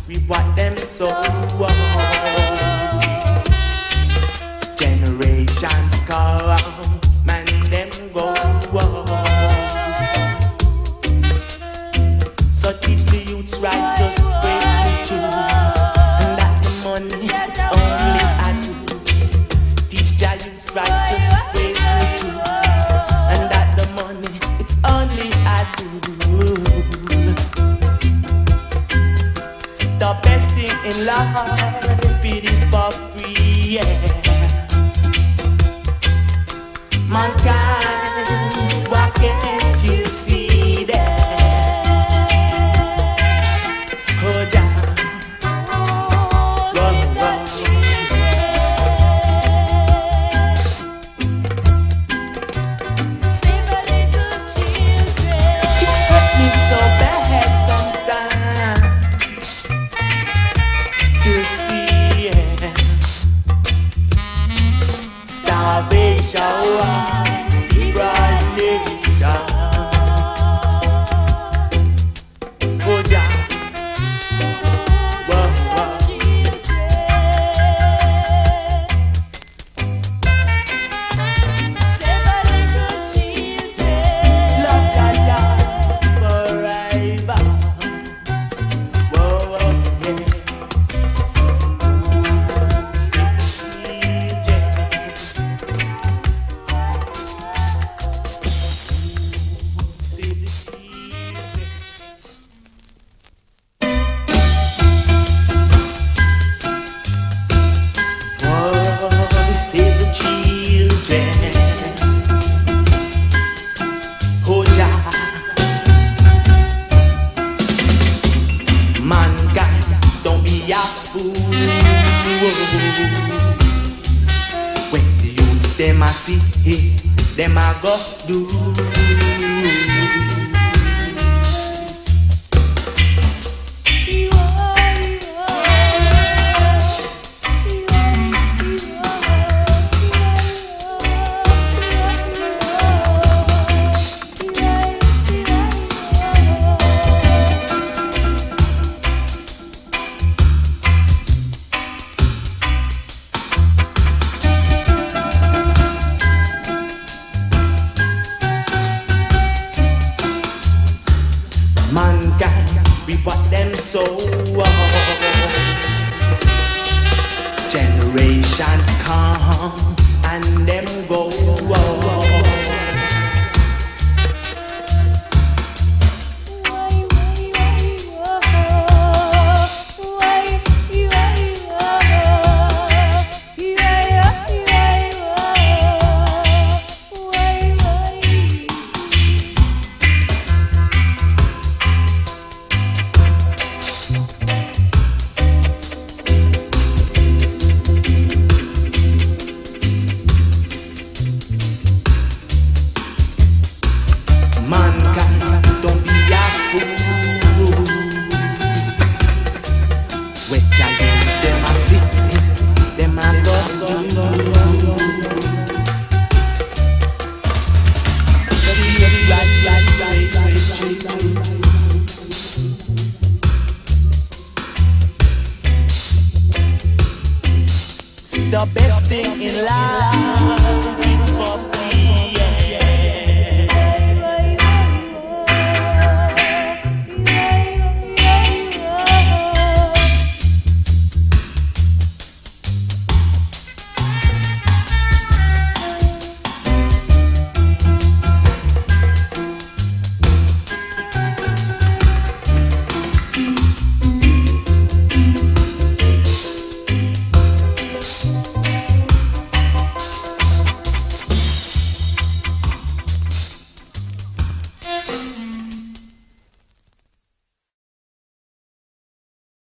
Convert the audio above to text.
we what them so. Generations come and them go. So teach the youths righteous way to choose, and that the money is only a tool. Teach the youths righteous way to choose, and that the money it's only a tool. The best thing in life it is for free, yeah. Mankind, why can't you see that? Oh, Jah, whoa, whoa. Save a little children. It hurt me so bad sometimes to see starvation. When the youths them a see, them a go do. Mankind, we what them so. Generations come and them go. Mankind, don't be a fool. With the youths, them a sit, them a go do. The best thing in life is for